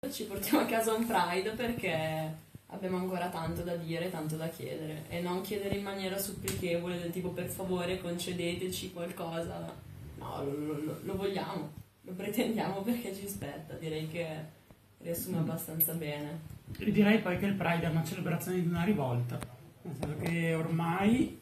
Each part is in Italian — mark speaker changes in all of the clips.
Speaker 1: Ci portiamo a casa un Pride perché abbiamo ancora tanto da dire, tanto da chiedere, e non chiedere in maniera supplichevole del tipo per favore concedeteci qualcosa. No, lo vogliamo, lo pretendiamo perché ci spetta. Direi che riassume abbastanza bene.
Speaker 2: E direi poi che il Pride è una celebrazione di una rivolta, nel senso che ormai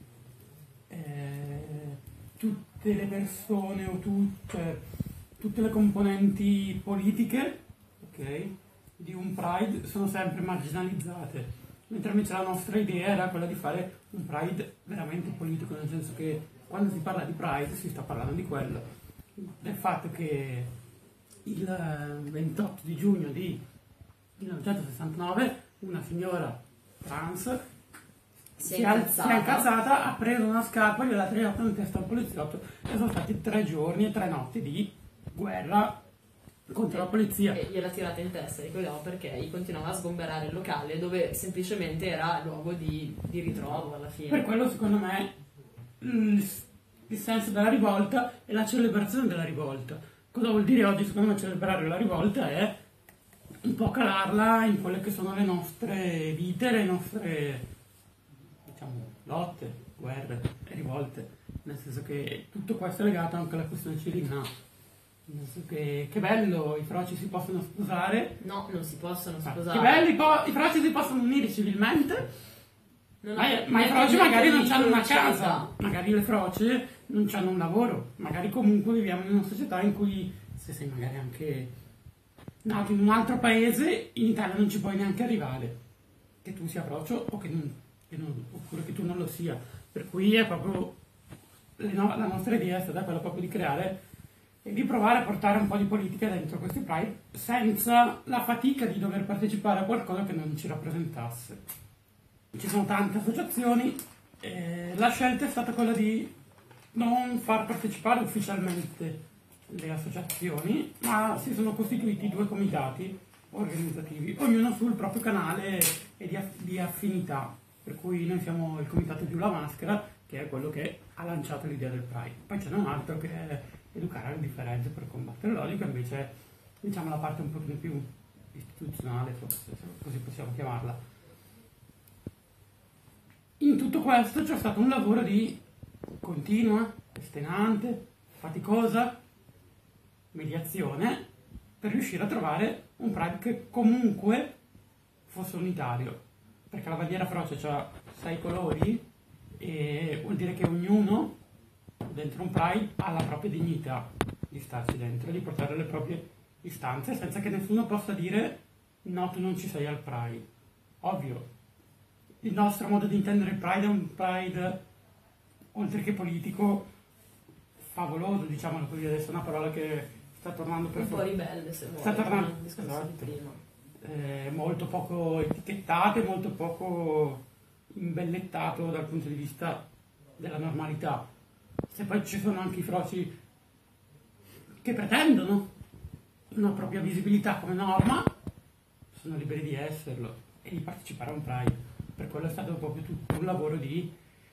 Speaker 2: tutte le persone o tutte le componenti politiche, ok, di un Pride sono sempre marginalizzate, mentre invece la nostra idea era quella di fare un Pride veramente politico, nel senso che quando si parla di Pride si sta parlando di quello, del fatto che il 28 di giugno di 1969 una signora trans si è incazzata, ha preso una scarpa, gliel'ha tirata in testa al poliziotto e sono stati 3 giorni e 3 notti di guerra contro la polizia.
Speaker 1: E gliel'ha tirata in testa, ricordiamo, perché continuava a sgomberare il locale dove semplicemente era luogo di ritrovo alla fine.
Speaker 2: Per quello secondo me il senso della rivolta è la celebrazione della rivolta. Cosa vuol dire oggi secondo me celebrare la rivolta? È un po' calarla in quelle che sono le nostre vite, le nostre, diciamo, lotte, guerre e rivolte, nel senso che tutto questo è legato anche alla questione Cirinna. Nel senso che bello, i froci si possono sposare.
Speaker 1: No, non si possono sposare.
Speaker 2: Che bello, i froci si possono unire civilmente. Ma i froci magari non hanno una casa, magari le froci non hanno un lavoro, magari comunque viviamo in una società in cui se sei magari anche nato in un altro paese, in Italia non ci puoi neanche arrivare, che tu sia frocio o oppure che tu non lo sia. Per cui è proprio la nostra idea è stata quella proprio di creare e di provare a portare un po' di politica dentro questi Pride senza la fatica di dover partecipare a qualcosa che non ci rappresentasse. Ci sono tante associazioni, la scelta è stata quella di non far partecipare ufficialmente le associazioni, ma si sono costituiti 2 comitati organizzativi, ognuno sul proprio canale e di affinità, per cui noi siamo il comitato Giù la Maschera, che è quello che ha lanciato l'idea del Pride. Poi c'è un altro che è educare alle differenze per combattere l'odio, che invece è, diciamo, la parte un pochino più istituzionale, forse, così possiamo chiamarla. In tutto questo c'è stato un lavoro di continua, estenuante, faticosa mediazione per riuscire a trovare un Pride che comunque fosse unitario, perché la bandiera froce ha 6 colori e vuol dire che ognuno dentro un Pride ha la propria dignità di starci dentro e di portare le proprie istanze senza che nessuno possa dire no, tu non ci sei al Pride. Ovvio, il nostro modo di intendere il Pride è un Pride oltre che politico favoloso, diciamolo così, adesso è una parola che sta tornando per
Speaker 1: un po' ribelle, se vuoi,
Speaker 2: sta tornando,
Speaker 1: il discorso
Speaker 2: esatto,
Speaker 1: di prima.
Speaker 2: molto poco etichettato, molto poco imbellettato dal punto di vista della normalità. Se poi ci sono anche i froci che pretendono una propria visibilità come norma, sono liberi di esserlo e di partecipare a un Pride. Per quello è stato proprio tutto un lavoro di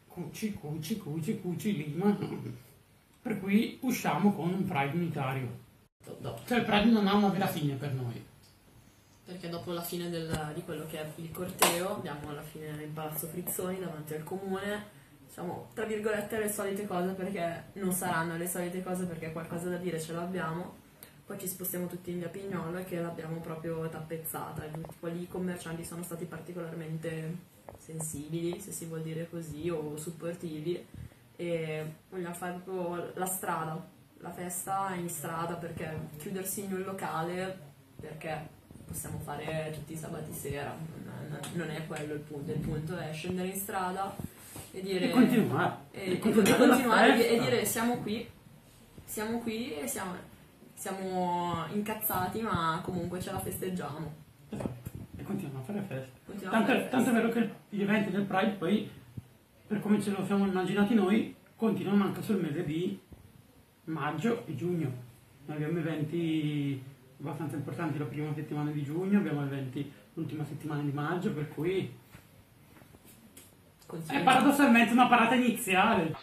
Speaker 2: cuci lima, per cui usciamo con un Pride unitario. Cioè il Pride non ha una vera fine per noi.
Speaker 1: Perché dopo la fine di quello che è il corteo, andiamo alla fine in Palazzo Frizzoni davanti al comune, diciamo tra virgolette le solite cose, perché non saranno le solite cose, perché qualcosa da dire ce l'abbiamo. Poi ci spostiamo tutti in via Pignolo, che l'abbiamo proprio tappezzata, tipo lì i commercianti sono stati particolarmente sensibili, se si vuol dire così, o supportivi, e vogliamo fare proprio la strada, la festa in strada, perché chiudersi in un locale, perché possiamo fare tutti i sabati sera, non è quello il punto è scendere in strada e dire
Speaker 2: e continuare
Speaker 1: e dire siamo qui e siamo incazzati, ma comunque ce la festeggiamo.
Speaker 2: Esatto, e continuiamo a fare festa. Tanto è vero che gli eventi del Pride poi, per come ce lo siamo immaginati noi, continuano anche sul mese di maggio e giugno. Noi abbiamo eventi abbastanza importanti la prima settimana di giugno, abbiamo eventi l'ultima settimana di maggio, per cui è paradossalmente una parata iniziale.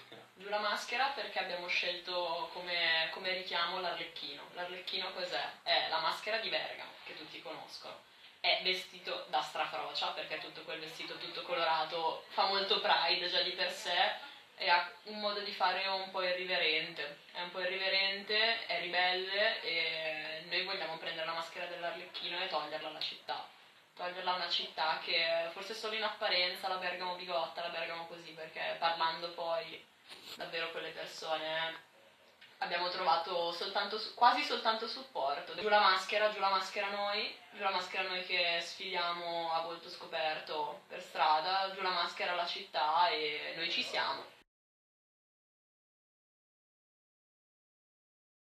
Speaker 1: Giù la maschera perché abbiamo scelto come richiamo l'Arlecchino. L'Arlecchino cos'è? È la maschera di Bergamo, che tutti conoscono. È vestito da strafrocia, perché tutto quel vestito tutto colorato fa molto Pride già di per sé, e ha un modo di fare un po' irriverente. È un po' irriverente, è ribelle, e noi vogliamo prendere la maschera dell'Arlecchino e toglierla alla città. Toglierla a una città che forse solo in apparenza, la Bergamo bigotta, la Bergamo così, perché parlando poi davvero con le persone abbiamo trovato quasi soltanto supporto. Giù la maschera noi che sfidiamo a volto scoperto per strada, giù la maschera alla città, e noi ci siamo.